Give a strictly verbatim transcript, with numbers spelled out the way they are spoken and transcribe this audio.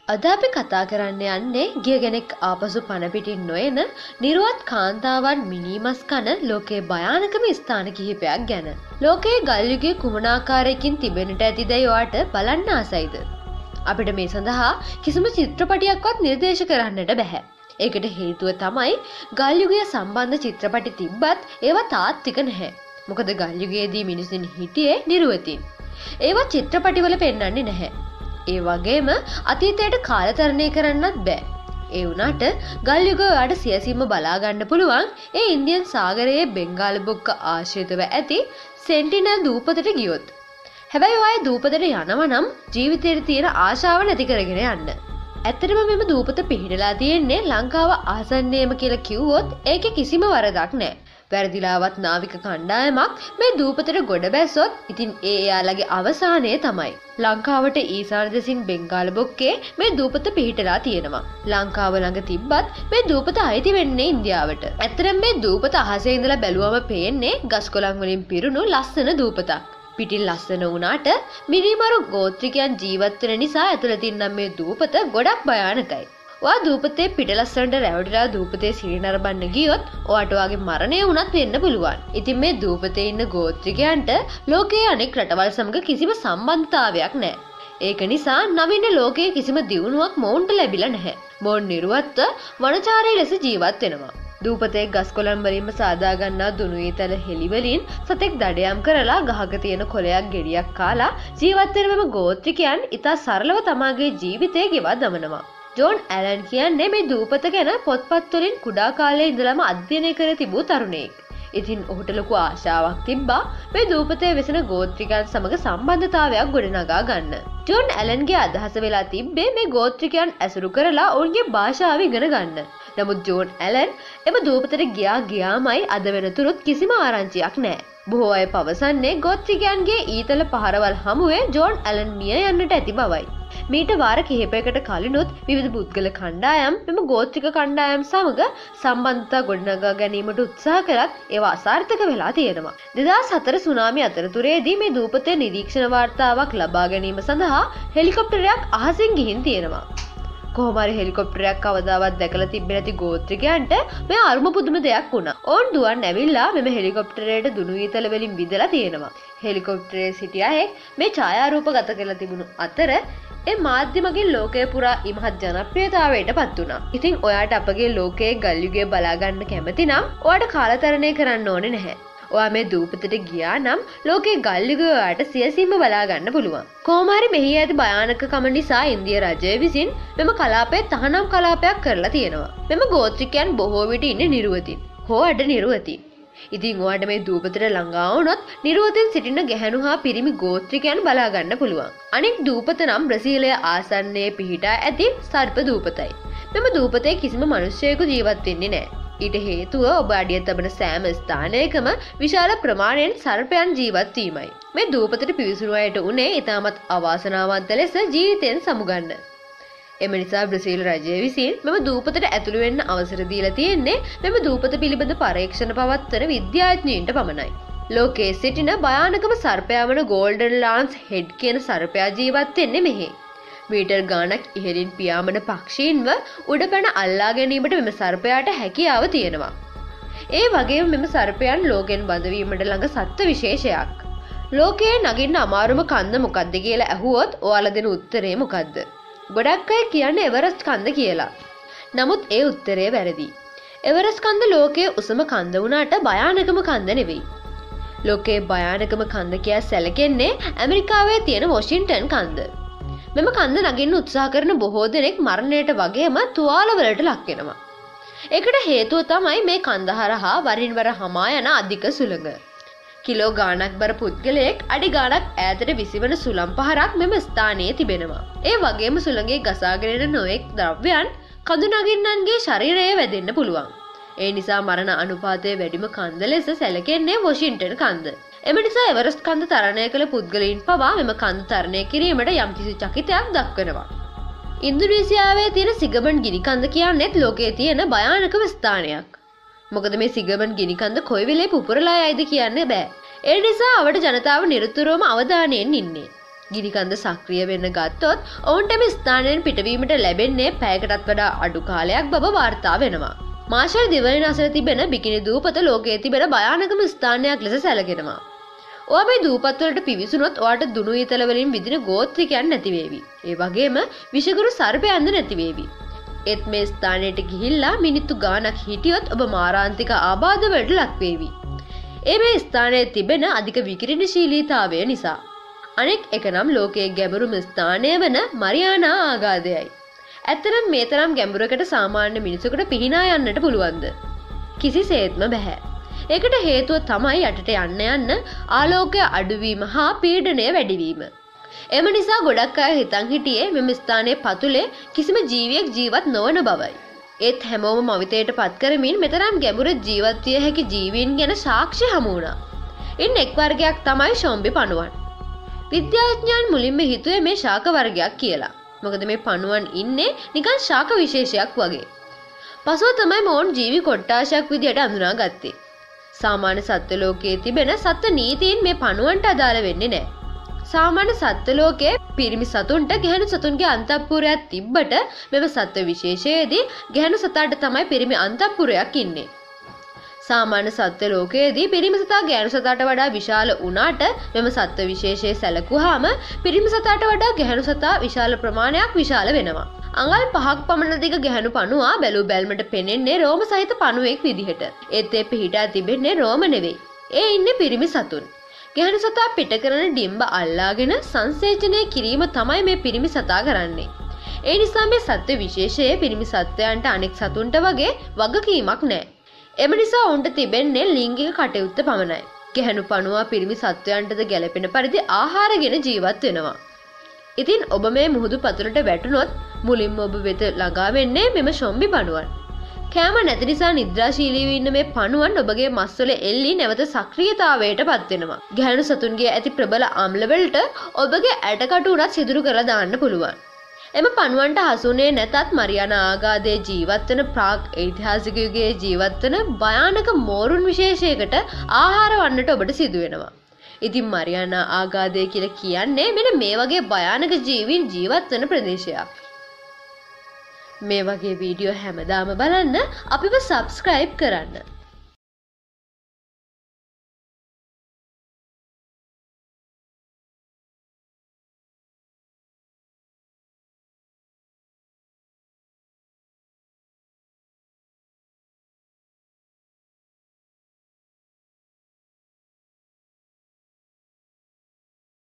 අද අපි කතා කරන්න යන්නේ ගිය කෙනෙක් ආපසු පණ පිටින් නොයන නිර්වත් කාන්තාවන් මිනිමස් කන ලෝකයේ භයානකම ස්ථාන කිහිපයක් ගැන. ලෝකයේ ගල් යුගයේ කුමන ආකාරයකින් තිබෙන්නට ඇතිදයි ඔයාට බලන්න ආසයිද? අපිට මේ සඳහා කිසිම චිත්‍රපටයක්වත් නිර්දේශ කරන්නට බෑ. ඒකට හේතුව තමයි ගල් යුගය සම්බන්ධ චිත්‍රපටි තිබ්බත් ඒවා තාත්වික නැහැ. මොකද ගල් යුගයේදී මිනිසුන් හිටියේ නිර්වතින්. ඒවා චිත්‍රපටිවල පෙන්වන්නේ නැහැ. ඒ වගේම අතීතයට කාලතරණය කරන්නත් බෑ. ඒ වුණාට ගල් යුගය ඔයාට සියසින්ම බලා ගන්න පුළුවන් ඒ ඉන්දියන් සාගරයේ බෙන්ගාල බොක්ක ආශ්‍රිතව ඇති සෙන්ටිනල් දූපතට ගියොත්. හැබැයි ඔයා දූපතට යනවා නම් ජීවිතේට තියෙන ආශාව නැති කරගෙන යන්න. ඇත්තටම මෙම දූපත පිහිටලා තියෙන්නේ ලංකාව ආසන්නයේම කියලා කිව්වොත් ඒකේ කිසිම වරදක් නැහැ. වැරදිලාවත් නාවික කණ්ඩායමක් මේ දූපතට ගොඩ බැස්සොත් ඉතින් ඒ එයාලගේ අවසානය තමයි. ලංකාවට ඊසාන දෙසින් බෙන්ගාල බොක්කේ මේ දූපත පිහිටලා තියෙනවා. ලංකාව ළඟ තිබ්බත් මේ දූපත අයිති වෙන්නේ ඉන්දියාවට. ඇත්තටම මේ දූපත අහසේ ඉඳලා බැලුවම පේන්නේ ගස් කොළන් වලින් පිරුණු ලස්සන දූපතක්. පිටින් ලස්සන වුණාට මිනිමරු ගෝත්‍රිකයන් ජීවත් වෙන නිසා ඇතුළතින් නම් මේ දූපත ගොඩක් භයානකයි. ඔයා දූපතේ පිටලස්සනට රැවටිලා දූපතේ සිරි නරඹන්න ගියොත් ඔයාට ඔයාගේ මරණය වුණත් වෙන්න පුළුවන්. ඉතින් මේ දූපතේ ඉන්න ගෝත්‍රිකයන්ට ලෝකයේ අනෙක් රටවල් සමග කිසිම සම්බන්ධතාවයක් නැහැ. ඒක නිසා නවීන ලෝකයේ කිසිම දියුණුවක් මොවුන්ට ලැබිලා නැහැ. මොවුන් නිර්වත්ව වනචාරී ලෙස ජීවත් වෙනවා. දූපතේ ගස් කොළන් වලින්ම සාදා ගන්නා දුනු ඊතල හෙලි වලින් සතෙක් දඩයම් කරලා ගහක තියෙන කොළයක් ගෙඩියක් කාලා ජීවත් වෙන මෙම ගෝත්‍රිකයන් ඉතා සරලව තමාගේ ජීවිතය ගෙවා දමනවා. ජෝන් ඇලන් කියන්නේ මේ දූපත ගැන පොත්පත් වලින් කුඩා කාලේ ඉඳලම අධ්‍යයනය කර තිබූ තරුණයෙක්. ඉතින් ඔහුට ලොකු ආශාවක් තිබ්බා මේ දූපතේ වෙසෙන ගෝත්‍රිකයන් සමග සම්බන්ධතාවයක් ගොඩනගා ගන්න. ජෝන් ඇලන්ගේ අදහස වෙලා තිබ්බේ මේ ගෝත්‍රිකයන් ඇසුරු කරලා ඔවුන්ගේ භාෂාව ඉගෙන ගන්න. නමුත් ජෝන් ඇලන් එම දූපතට ගියා ගියාමයි අද වෙනතුරුත් කිසිම ආරංචියක් නැහැ. බොහෝ අය පවසන්නේ ගෝත්‍රිකයන්ගේ ඊතල පහරවල් හමුවේ ජෝන් ඇලන් මිය යන්නට ඇති බවයි. මීට වාර කිහිපයකට කලිනුත් විවිධ පුද්ගල කණ්ඩායම් මෙම ගෝත්‍රික කණ්ඩායම් සමග සම්බන්ධතා ගොඩනගා ගැනීමට උත්සාහ කරත් ඒවා අසාර්ථක වෙලා තියෙනවා. දෙදහස් හතර සුනාමි අතරතුරේදී මේ දූපතේ නිරීක්ෂණ වාර්තාවක් ලබා ගැනීම සඳහා හෙලිකොප්ටරයක් අහසින් ගිහින් තියෙනවා. කොහොම හරි හෙලිකොප්ටරයක් කවදාවත් දැකලා තිබෙන්නේ නැති ගෝත්‍රිකයන්ට මේ අරුම පුදුම දෙයක් වුණා. ඕන් දුවන් ඇවිල්ලා මෙම හෙලිකොප්ටරයට දුනු ඊතල වලින් විදලා තියෙනවා. හෙලිකොප්ටරයේ සිටි අයෙක් මේ ඡායාරූප ගත කරලා තිබුණු අතර ඒ මාධ්‍ය මගින් ලෝකය පුරා ඉමහත් ජනප්‍රියතාවයට පත් වුණා. ඉතින් ඔයාට අපගේ ලෝකයේ ගල් යුගය බලා ගන්න කැමති නම් ඔයාට කාලතරණය කරන්න ඕනේ නැහැ. ඔයා මේ දූපතට ගියා නම් ලෝකයේ ගල් යුගය ඔයාට සියසින්ම බලා ගන්න පුළුවන්. කොහොම හරි මෙහි ඇති භයානකකම නිසා ඉන්දියා රජය විසින් මෙම කලාපයේ තහනම් කලාපයක් කරලා තියෙනවා. මෙම ගෝත්‍රිකයන් බොහෝ විට ඉන්නේ නිර්වතින්. හෝ අඩ නිර්වතින්. ඉතින් ඔයාට මේ දූපතට ළඟා වුණොත් නිර්වතින් සිටින ගැහැණු හා පිරිමි ගෝත්‍රිකයන් බලා ගන්න පුළුවන්. අනෙක් දූපත නම් බ්‍රසීලයේ ආසන්නයේ පිහිටා ඇති සර්ප දූපතයි. මෙම දූපතේ කිසිම මිනිසෙකු ජීවත් වෙන්නේ නැහැ. ඊට හේතුව ඔබ අඩිය තබන සෑම ස්ථානයකම විශාල ප්‍රමාණයෙන් සර්පයන් ජීවත් වීමයි. මේ දූපතට පිවිසුණු අයට උනේ ඊටමත් අවාසනාවන්ත ලෙස ජීවිතෙන් සමුගන්න. එම නිසා බ්‍රසීල් රජය විසින් මෙම දූපතට ඇතුළු වෙන්න අවසර දීලා තියෙන්නේ මෙම දූපත පිළිබඳ පරීක්ෂණ පවත්වන විද්‍යාඥයින්ට පමණයි. ලෝකයේ සිටින භයානකම සර්පයා වන ගෝල්ඩන් ලාන්ස් හෙඩ් කියන සර්පයා ජීවත් වෙන්නේ මෙහි. මීටර් ගාණක් ඉහළින් පියාඹන පක්ෂීන්ව උඩ පැන අල්ලා ගැනීමට මෙම සර්පයාට හැකියාව තියෙනවා. ඒ වගේම මෙම සර්පයන් ලෝකෙන් බඳවීමට ළඟ සත්ත්ව විශේෂයක්. ලෝකයේ නගින්න අමාරුම කන්ද මොකද්ද කියලා ඇහුවොත් ඔයාලා දෙන උත්තරේ මොකද්ද? ගොඩක් අය කියන්නේ එවරස්ට් කන්ද කියලා. නමුත් ඒ උත්තරේ වැරදි. එවරස්ට් කන්ද ලෝකයේ උසම කන්ද වුණාට භයානකම කන්ද නෙවෙයි. ලෝකයේ භයානකම කන්ද කියා සැලකෙන්නේ ඇමරිකාවේ තියෙන වොෂින්ටන් කන්ද. මෙම කන්ද නගින්න උත්සාහ කරන බොහෝ දෙනෙක් මරණයට වගේම තුවාල වලට ලක් වෙනවා. ඒකට හේතුව තමයි මේ කන්ද හරහා වරින් වර හමා යන අධික සුළඟ. කිලෝ ගාණක් බර පුද්ගලයෙක් අඩි ගාණක් ඈතට විසිවන සුළම් පහරක් මෙම ස්ථානයේ තිබෙනවා. ඒ වගේම සුළඟේ ගසාගෙන එන නොයෙක් ද්‍රව්‍යයන් කඳු නගින්නන්ගේ ශරීරයේ වැදෙන්න පුළුවන්. ඒ නිසා මරණ අනුපාතය වැඩිම කන්ද ලෙස සැලකෙන්නේ වොෂින්ටන් කන්ද. එම නිසා එවරස්ට් කන්ද තරණය කළ පුද්ගලයන් පවා මෙම කන්ද තරණය කිරීමට යම්කිසි චකිතයක් දක්වනවා. ඉන්දුනීසියාවේ තියෙන සිගමන් ගිනි කන්ද කියන්නේත් ලෝකයේ තියෙන භයානකම ස්ථානයක්. මොකද මේ සිගමන් ගිනි කන්ද කොයි වෙලේ පුපුරලා යයිද කියන්න බෑ. ඒ නිසා අවට ජනතාව නිරතුරුවම අවධානයෙන් ඉන්නේ. ගිනිකන්ද සක්‍රිය වෙන්න ගත්තොත් ඔවුන්ට මේ ස්ථානයෙන් පිටවීමට ලැබෙන්නේ පැයකටත් වඩා අඩු කාලයක් බව වාර්තා වෙනවා. මාෂල් දිවයින අසල තිබෙන බිකිනි දූපත ලෝකයේ තිබෙන භයානකම ස්ථානයක් ලෙස සැලකෙනවා. ඔයා මේ දූපත් වලට පිවිසුනොත් ඔයාට දුනු ඊතල වලින් විදින ගෝත්‍රිකයන් නැති වේවි. ඒ වගේම විෂගුරු සර්පයන්ද නැති වේවි. ඒත් මේ ස්ථානයට ගිහිල්ලා මිනිත්තු ගාණක් හිටියොත් ඔබ මාරාන්තික ආබාධ වලට ලක් වේවි. ඒ මේ ස්ථානයේ තිබෙන අධික විකිරණශීලීතාවය නිසා. අනෙක් එක නම් ලෝකයේ ගැඹුරුම ස්ථානය වන මරියානා ආගාධයයි. ඇත්තනම් මේ තරම් ගැඹුරකට සාමාන්‍ය මිනිසෙකුට පිහිනා යන්නට පුළුවන්ද? කිසිසේත්ම බැහැ. ඒකට හේතුව තමයි යටට යන්න යන්න ආලෝකය අඩුවීම හා පීඩනය වැඩිවීම. එම නිසා ගොඩක් අය හිතන් හිටියේ මෙම ස්ථානයේ පතුලේ කිසිම ජීවියෙක් ජීවත් නොවන බවයි. ඒත් හැමෝම මවිතයට පත් කරමින් මෙතරම් ගැඹුර ජීවත් විය හැකි ජීවීන් ගැන සාක්ෂි හමු වුණා. ඉන් එක් වර්ගයක් තමයි ෂොම්බි පණුවන්. විද්‍යාඥයන් මුලින්ම හිතුවේ මේ ශාක වර්ගයක් කියලා. මොකද මේ පණුවන් ඉන්නේ නිකන් ශාක විශේෂයක් වගේ. පසුව තමයි මොවුන් ජීවි කොට්ටාශයක් විදියට අඳුනාගත්තේ. සාමාන්‍ය සත්ත්ව ලෝකයේ තිබෙන සත්ත්ව නීතීන් මේ පණුවන්ට අදාළ වෙන්නේ නැහැ. සාමාන්‍ය සත්ත්ව ලෝකයේ පිරිමි සතුන්ට ගැහැණු සතුන්ගේ අන්තఃපුරයක් තිබ්බට මෙම සත්ත්ව විශේෂයේදී ගැහැණු සතාට තමයි පිරිමි අන්තঃපුරයක් ඉන්නේ. සාමාන්‍ය සත්ත්ව ලෝකයේදී පිරිමි සතා ගැහැණු සතාට වඩා විශාල වුණාට මෙම සත්ත්ව විශේෂයේ සැලකුවාම පිරිමි සතාට වඩා ගැහැණු සතා විශාල ප්‍රමාණයක් විශාල වෙනවා. අඟල් පහක් පමණ දිග ගැහැණු පණුවා බැලූ බැල්මට පෙනෙන්නේ රෝම සහිත පණුවෙක් විදිහට. ඒත් ඒ පිහිටා තිබෙන්නේ රෝම නෙවෙයි. ඒ ඉන්නේ පිරිමි සතුන්. ගැහැණු සතා පිට කරන ඩිම්බ අල්ලාගෙන සංසේචනය කිරීම තමයි මේ පිරිමි සතා කරන්නේ. ඒ නිසා මේ සත්ත්ව විශේෂයේ පිරිමි සත්වයන්ට අනෙක් සතුන්ට වගේ වගකීමක් නැහැ. එම නිසා ඔවුන්ට තිබෙන්නේ ලිංගික කටයුත්ත පමණයි. ගැහැණු පණුවා පිරිමි සත්වයන්ටද ගැළපෙන පරිදි ආහාරගෙන ජීවත් වෙනවා. ඉතින් ඔබ මේ මුහුදු පතුලට වැටුනොත් මුලින්ම ඔබ වෙත ළඟා වෙන්නේ මෙම ෂොම්බි පණුවන්. කෑම නැති නිසා නිද්‍රාශීලීව ඉන්න මේ පණුවන් ඔබගේ මස්වල එල්ලී නැවත සක්‍රියතාවයට පත් වෙනවා. ගැහැණු සතුන්ගේ ඇති ප්‍රබල අම්ල වලට ඔබගේ ඇටකටු උරත් සිදුරු කරලා දාන්න පුළුවන්. එම පණුවන්ට හසුනේ නැතත් මරියානා ආගාධයේ ජීවත් වන ප්‍රාග් ඓතිහාසික යුගයේ ජීවත් වන භයානක මෝරුන් විශේෂයකට ආහාර වන්නට ඔබට සිදු වෙනවා. ඉතින් මරියානා ආගාධය කියලා කියන්නේ මෙන්න මේ වගේ භයානක ජීවීන් ජීවත් වන ප්‍රදේශයක්. මේ වගේ වීඩියෝ හැමදාම බලන්න අපිව සබ්ස්ක්‍රයිබ් කරන්න.